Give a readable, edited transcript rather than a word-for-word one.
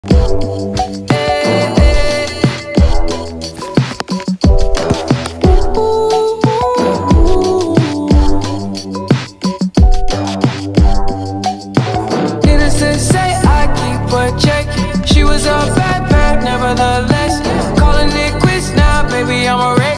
Innocent say I keep a check. She was a bad, nevertheless. Calling it quits now, baby, I'm a wreck.